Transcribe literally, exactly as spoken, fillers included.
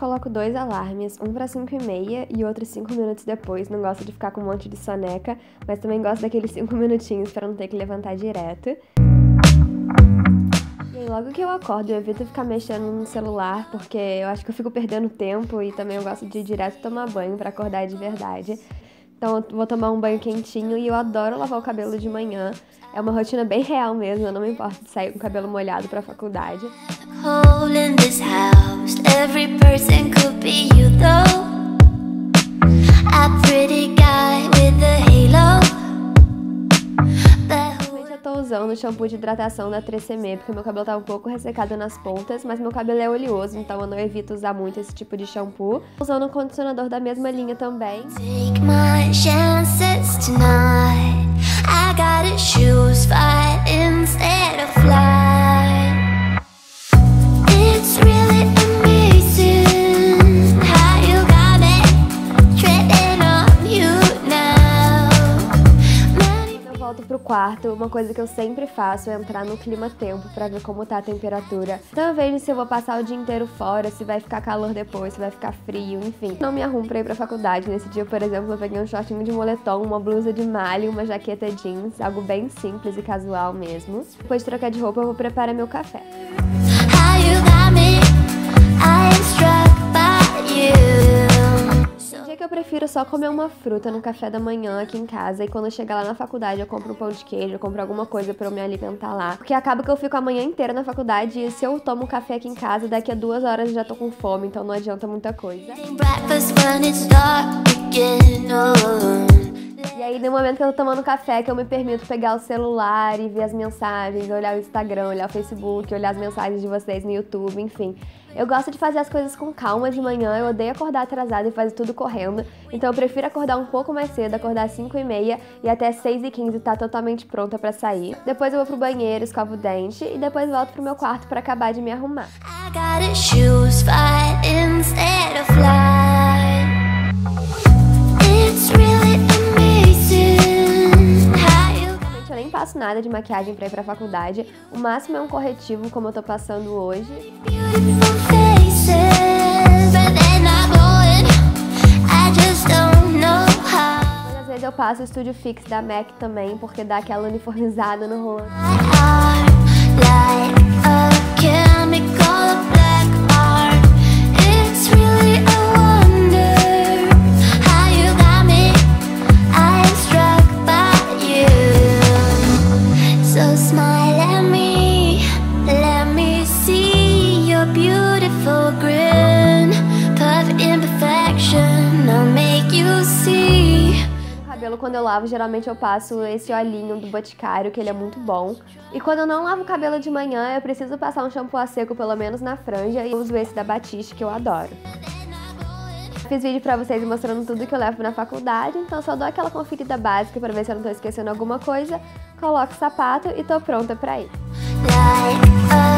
coloco dois alarmes, um pra cinco e meia e outro cinco minutos depois. Não gosto de ficar com um monte de soneca, mas também gosto daqueles cinco minutinhos pra não ter que levantar direto. E aí, logo que eu acordo, eu evito ficar mexendo no celular, porque eu acho que eu fico perdendo tempo e também eu gosto de ir direto tomar banho pra acordar de verdade. Então eu vou tomar um banho quentinho e eu adoro lavar o cabelo de manhã. É uma rotina bem real mesmo, eu não me importo de sair com o cabelo molhado pra faculdade. Eu tô usando o shampoo de hidratação da três C M, porque meu cabelo tá um pouco ressecado nas pontas, mas meu cabelo é oleoso, então eu não evito usar muito esse tipo de shampoo. Tô usando um condicionador da mesma linha também. Take my chances tonight. I gotta choose fight instead of flight. It's really amazing how you got me treading on you now. Quando eu volto pro quarto, uma coisa que eu sempre faço é entrar no clima-tempo pra ver como tá a temperatura. Então eu vejo se eu vou passar o dia inteiro fora, se vai ficar calor depois, se vai ficar frio, enfim. Não me arrumo pra ir pra faculdade. Nesse dia, por exemplo, eu peguei um shortinho de moletom, uma blusa de malha e uma jaqueta jeans, algo bem simples e casual mesmo. Depois de trocar de roupa, eu vou preparar meu café. Que eu prefiro só comer uma fruta no café da manhã aqui em casa, e quando eu chegar lá na faculdade eu compro um pão de queijo, eu compro alguma coisa pra eu me alimentar lá, porque acaba que eu fico a manhã inteira na faculdade e se eu tomo café aqui em casa, daqui a duas horas eu já tô com fome, então não adianta muita coisa. E aí, no momento que eu tô tomando café, que eu me permito pegar o celular e ver as mensagens, olhar o Instagram, olhar o Facebook, olhar as mensagens de vocês no YouTube, enfim. Eu gosto de fazer as coisas com calma de manhã, eu odeio acordar atrasada e fazer tudo correndo, então eu prefiro acordar um pouco mais cedo, acordar às cinco e meia e até seis e quinze tá totalmente pronta pra sair. Depois eu vou pro banheiro, escovo o dente e depois volto pro meu quarto pra acabar de me arrumar. Eu nem passo nada de maquiagem pra ir pra faculdade, o máximo é um corretivo como eu tô passando hoje. Mas às vezes eu passo o Studio Fix da M A C também, porque dá aquela uniformizada no rosto. Quando eu lavo, geralmente eu passo esse olhinho do Boticário, que ele é muito bom. E quando eu não lavo o cabelo de manhã, eu preciso passar um shampoo a seco, pelo menos na franja, e eu uso esse da Batiste, que eu adoro. Fiz vídeo pra vocês mostrando tudo que eu levo na faculdade, então só dou aquela conferida básica pra ver se eu não tô esquecendo alguma coisa, coloco o sapato e tô pronta pra ir.